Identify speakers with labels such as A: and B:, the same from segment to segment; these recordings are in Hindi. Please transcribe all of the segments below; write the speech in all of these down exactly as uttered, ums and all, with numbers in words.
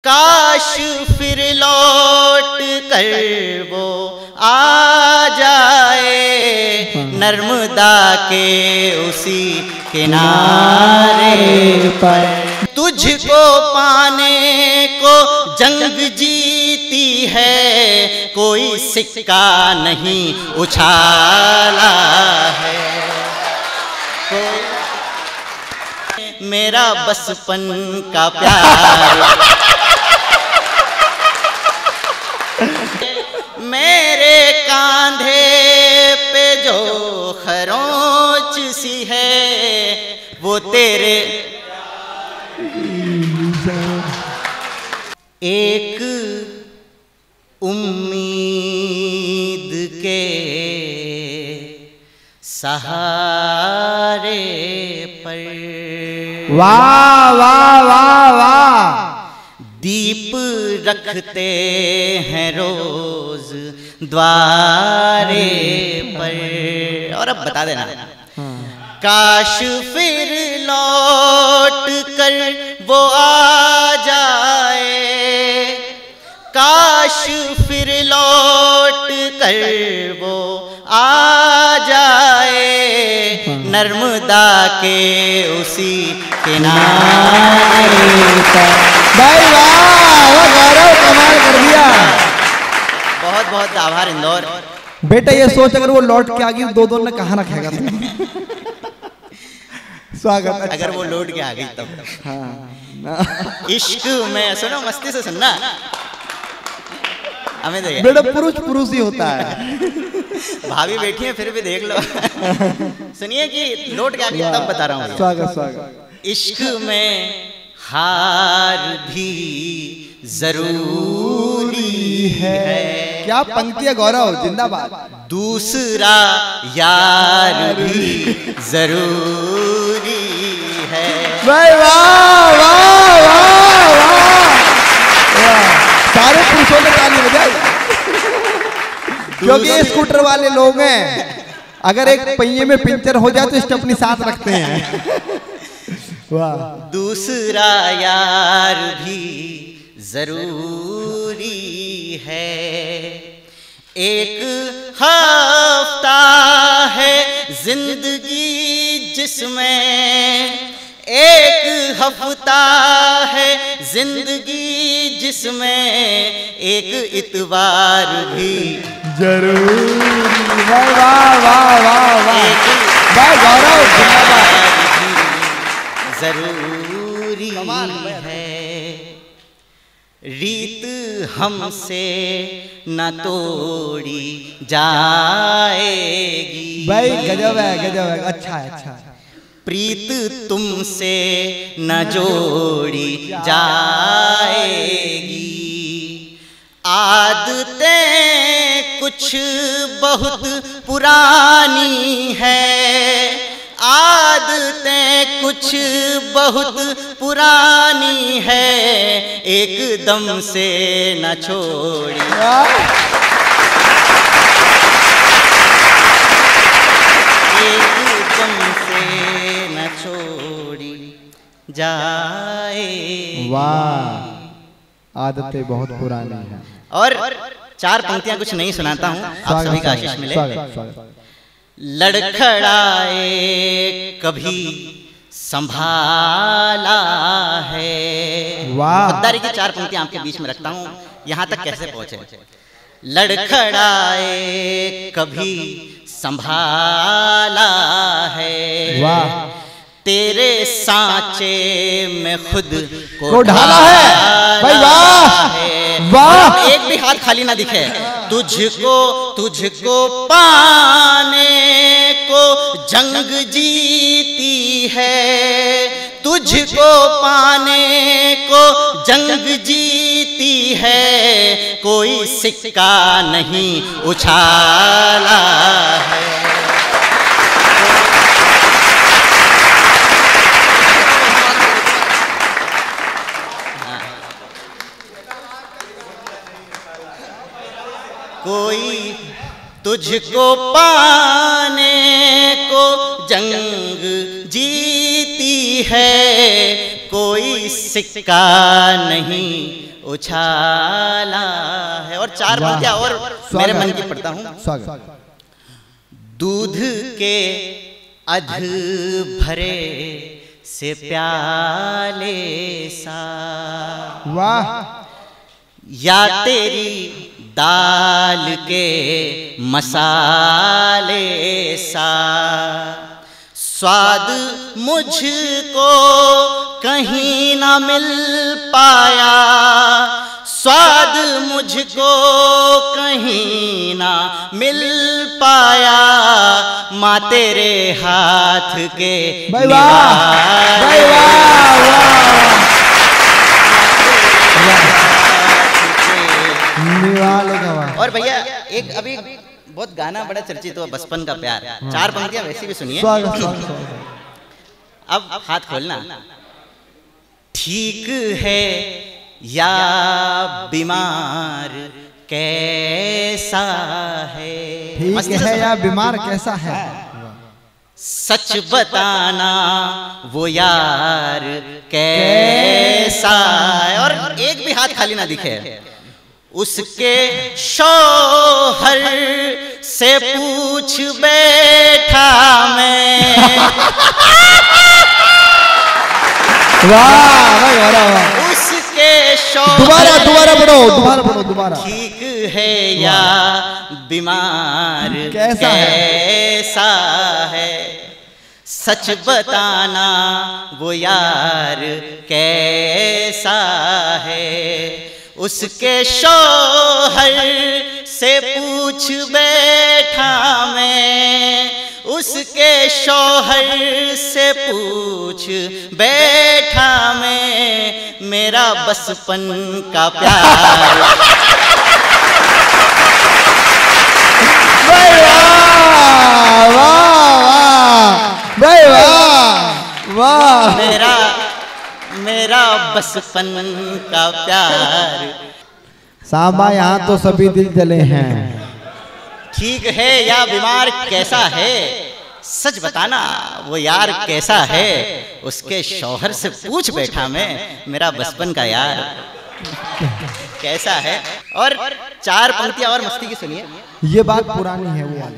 A: काश फिर लौट कर वो आ जाए नर्मदा के उसी किनारे पर। तुझको पाने को जंग जीती है, कोई सिक्का नहीं उछाला है। मेरा बचपन का प्यार मेरे कांधे पे जो खरोंच सी है वो तेरे एक उम्मीद के सहारे पर।
B: वाह वाह वाह वाह।
A: दीप रखते हैं रोज द्वारे पर। और अब बता देना, काश फिर लौट कर वो आ जाए, काश फिर लौट कर वो आ जाए नर्मदा के उसी किनारे पर।
B: भाई वाह, वो गौरव कमाल कर दिया।
A: बहुत बहुत आभार इंदौर।
B: बेटा ये सोच अगर वो लौट के आ गई दो दो ने कहाँ रखेगा स्वागत।
A: अगर वो लौट के आ गई तब।
B: हाँ।
A: इश्क में सुनो, मस्ती से सुनना। हमें देखिए
B: बेटा पुरुष पुरुष ही होता है।
A: भाभी बैठी है फिर भी देख लो। सुनिए कि लौट के आ गई तब बता रहा हूँ।
B: स्वागत स्वागत।
A: इश्क में हार भी जरूरी है।
B: क्या पंक्ति है गौरव, जिंदाबाद।
A: दूसरा यार भी जरूरी है।
B: वाह वाह वाह वाह वाह। सारे पुरुषों ने ताली बजाई क्योंकि ये स्कूटर वाले लोग हैं, अगर एक पहिए में पंचर हो जाए तो स्टेपनी साथ रखते हैं। वाह।
A: दूसरा यार भी जरूरी है। एक हफ्ता है जिंदगी जिसमें, एक हफ्ता है जिंदगी जिसमें एक इतवार भी
B: जरूरी। वाह वाह वाह वाह वाह गौरव,
A: जरूरी है। रीत हमसे न तोड़ी जाएगी।
B: भाई गजब है गजब है, अच्छा है अच्छा है।
A: प्रीत तुमसे न जोड़ी जाएगी। आदतें कुछ बहुत पुरानी है, आदतें कुछ बहुत पुरानी है, एकदम से न छोड़ी। एकदम से न छोड़ी जाए।
B: वाह, आदतें बहुत पुरानी हैं।
A: और चार पंक्तियां कुछ नहीं सुनाता हूँ, आप सभी का आशीष मिले। लड़खड़ाए कभी संभाला है।
B: वाह।
A: खुददारी की चार पंक्तियां आपके बीच में रखता हूँ, यहाँ तक कैसे पहुंचे। लड़खड़ाए कभी संभाला है।
B: वाह।
A: तेरे सांचे में खुद को,
B: को ढाला है। भाई वाह वाह।
A: एक भी हाथ खाली ना दिखे। तुझको तुझको पाने को जंग जीती है, तुझको पाने को जंग जीती है, कोई सिक्का नहीं उछाला है। कोई तुझको पाने को जंग जीती है, कोई सिक्का नहीं उछाला है। और चार पंक्तियां और मेरे मन की पढ़ता हूं।
B: स्वागत।
A: दूध के अध भरे से प्याले सा,
B: वाह,
A: या तेरी दाल के मसाले सा, स्वाद मुझको कहीं ना मिल पाया, स्वाद मुझको कहीं ना मिल पाया, माँ तेरे हाथ के निवाले। और भैया एक अभी बहुत गाना बड़ा चर्चित हुआ, बचपन का प्यार। चार पंक्तियां वैसी भी सुनिए। अब हाथ खोलना। ठीक है या बीमार कैसा है,
B: ठीक है या बीमार कैसा है,
A: सच बताना वो यार कैसा है। और एक भी हाथ खाली ना दिखे। उसके शौहर से पूछ बैठा मैं,
B: वाह भाई, वाह।
A: उसके शौहर,
B: दोबारा दोबारा पढ़ो, दोबारा पढ़ो, दोबारा।
A: ठीक है या बीमार
B: कैसा,
A: कैसा है, सच बताना वो यार कैसा है। उसके शौहर से पूछ बैठा मैं, उसके शौहर से पूछ बैठा मैं, मेरा बचपन का प्यार।
B: वाह वाह वाह वाह वाह,
A: मेरा मेरा बचपन का प्यार।
B: सांबा, यहाँ तो सभी दिल जले हैं।
A: ठीक है या बीमार कैसा है, सच बताना वो यार कैसा है, उसके शौहर से पूछ बैठा मैं, मेरा बचपन का यार कैसा है। और चार पंक्तियां और मस्ती की सुनिए।
B: ये बात पुरानी है वो वाली।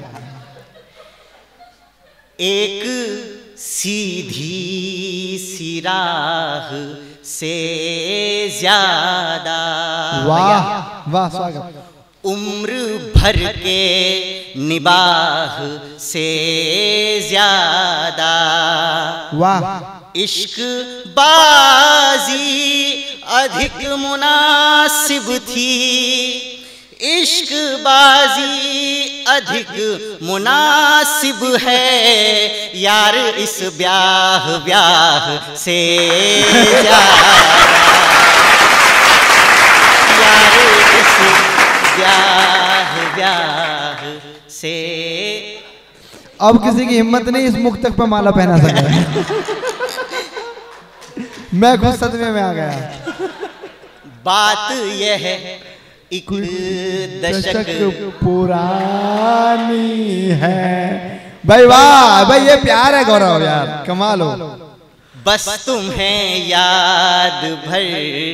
A: एक सीधी सी राह से ज्यादा,
B: वाह वाह, स्वागत।
A: उम्र भर के निबाह से ज्यादा,
B: वाह।
A: इश्क बाजी अधिक मुनासिब थी, इश्क बाजी अधिक मुनासिब है, यार इस ब्याह ब्याह से ज्यादा, यार इस ब्याह ब्याह से।
B: अब किसी की हिम्मत नहीं इस मुक्तक पे माला पहना सका। मैं खुद सदमे में आ गया।
A: बात यह है एक दशक
B: पुरानी है। भाई वाह भाई, ये प्यार है गौरव यार, कमाल हो।
A: बस तुम्हें याद भर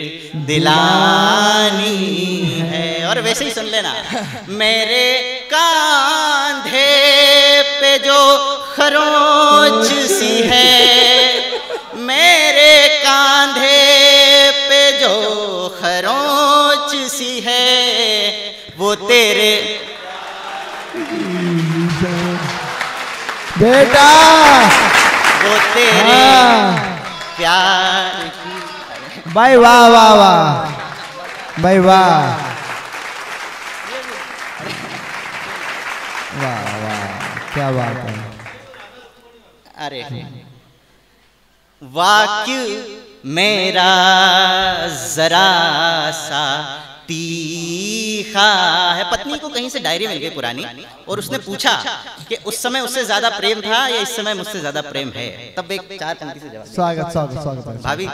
A: दिलानी है। और वैसे ही सुन लेना। मेरे कांधे पे जो खरोंच सी है, मेरे कांधे पे जो खरोंच सी है, वो तेरे
B: बेटा,
A: वो तेरे प्यार की।
B: भाई वाह वाह वाह भाई, वाह वाह वाह, क्या बात है।
A: अरे वाक्य मेरा जरा सा तीखा है। पत्नी को कहीं से डायरी मिल गई पुरानी, और उसने पूछा कि उस समय उससे ज्यादा प्रेम था या इस समय मुझसे ज्यादा प्रेम है। तब एक चार पंक्ति से जवाब।
B: स्वागत स्वागत स्वागत
A: भाभी।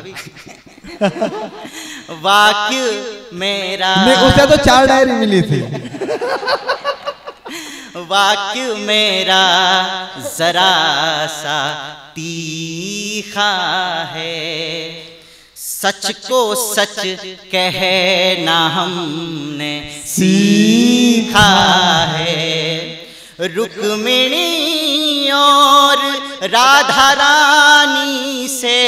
A: वाक्य मेरा,
B: उसे तो चार डायरी मिली थी।
A: वाक्य मेरा जरा सा तीखा है, सच को सच कहना हमने सीखा है। रुक्मिणी और राधा रानी से,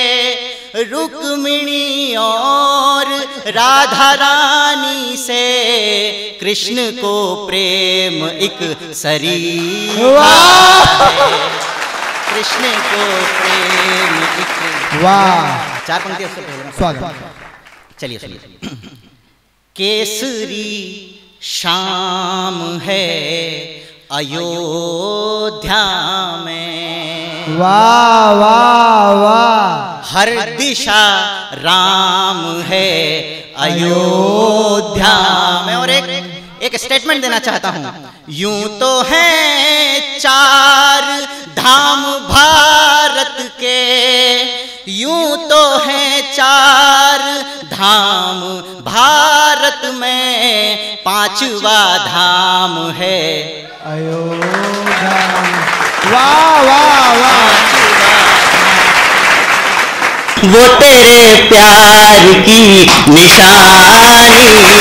A: रुक्मिणी और राधा रानी से कृष्ण को प्रेम एक सरीखा है। कृष्ण को प्रेम एक,
B: वाह,
A: चार पंक्ति उससे पहले
B: स्वागत।
A: चलिए चलिए। केसरी शाम है अयोध्या में,
B: वाह वाह वाह,
A: हर दिशा राम है अयोध्या में। और एक एक स्टेटमेंट देना चाहता हूं, यूं तो है चार धाम भारत के, यूं तो है चार धाम भारत में, पांचवा धाम है
B: अयोध्या। वाह वाह वाह,
A: वो तेरे प्यार की निशानी